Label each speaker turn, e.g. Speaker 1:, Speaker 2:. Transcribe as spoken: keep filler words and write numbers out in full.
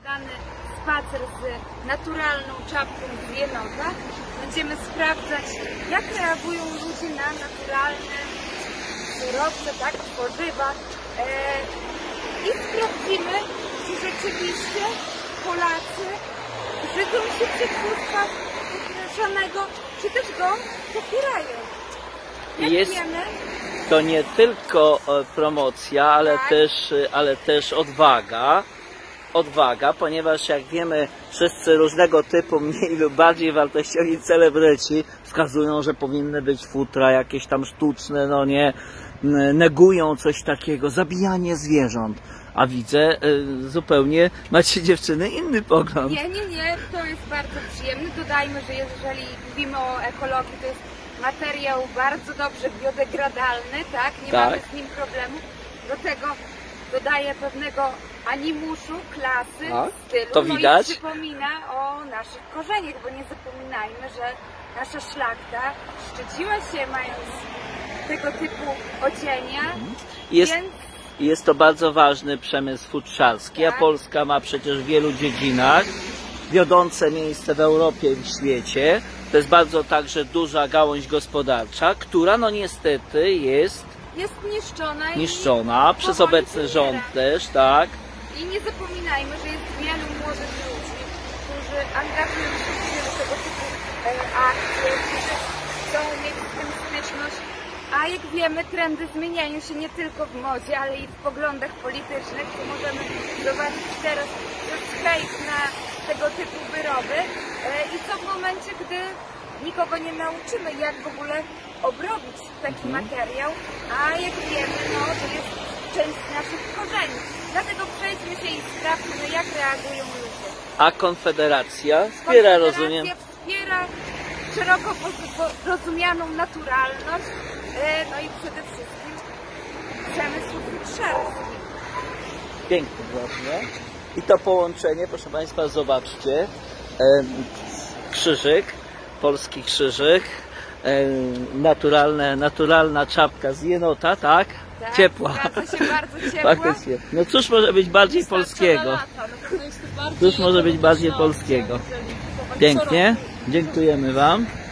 Speaker 1: udany spacer z naturalną czapką z jenota. Będziemy sprawdzać, jak reagują ludzie na naturalne surowce, tak, tworzywa. E, I sprawdzimy, czy rzeczywiście Polacy żywią się przetwórstwa mieszanego, czy też go popierają. Jak
Speaker 2: Jest
Speaker 1: wiemy,
Speaker 2: to nie tylko promocja, ale
Speaker 1: tak,
Speaker 2: też, ale też odwaga. Odwaga, ponieważ jak wiemy, wszyscy różnego typu mniej lub bardziej wartościowi celebryci wskazują, że powinny być futra jakieś tam sztuczne, no nie, negują coś takiego, zabijanie zwierząt. A widzę, y, zupełnie macie dziewczyny inny pogląd.
Speaker 1: Nie, nie, nie, to jest bardzo przyjemne. Dodajmy, że jeżeli mówimy o ekologii, to jest materiał bardzo dobrze biodegradalny, tak? Nie
Speaker 2: Tak.
Speaker 1: mamy z nim problemu. Do tego dodaje pewnego animuszu, klasy,
Speaker 2: Tak,
Speaker 1: stylu.
Speaker 2: to widać.
Speaker 1: No i przypomina o naszych korzeniach, bo nie zapominajmy, że nasza szlachta szczyciła się mając tego typu odzienia,
Speaker 2: Jest,
Speaker 1: więc
Speaker 2: jest to bardzo ważny przemysł futrzarski, a
Speaker 1: tak,
Speaker 2: Polska ma przecież w wielu dziedzinach wiodące miejsce w Europie i w świecie. To jest bardzo także duża gałąź gospodarcza, która no niestety jest
Speaker 1: jest niszczona,
Speaker 2: niszczona
Speaker 1: i
Speaker 2: przez
Speaker 1: powoli
Speaker 2: obecny
Speaker 1: wymiera.
Speaker 2: rząd też, tak.
Speaker 1: I nie zapominajmy, że jest wielu młodych ludzi, którzy angażują się w wielu tego typu e, akcje, którzy chcą mieć z tym styczność. A jak wiemy, trendy zmieniają się nie tylko w modzie, ale i w poglądach politycznych. Tu możemy zobaczyć teraz jest hejt na tego typu wyroby. E, I co w momencie, gdy nikogo nie nauczymy, jak w ogóle obrobić taki
Speaker 2: Mhm.
Speaker 1: materiał, a jak wiemy, no to jest część naszych korzeni. Dlatego przejdźmy się i sprawdźmy, jak reagują ludzie.
Speaker 2: A Konfederacja wspiera, rozumiem.
Speaker 1: Konfederacja wspiera szeroko rozumianą naturalność, e, no i przede wszystkim przemysł futrzarski.
Speaker 2: Pięknie właśnie. I to połączenie, proszę Państwa, zobaczcie. E, krzyżyk, polski krzyżyk, e, naturalne, naturalna czapka z jenota, tak?
Speaker 1: Tak,
Speaker 2: Ciepła.
Speaker 1: zgadza się, bardzo ciepła.
Speaker 2: Faktycznie. No cóż może być bardziej polskiego? Cóż może być bardziej polskiego? Pięknie. Dziękujemy Wam.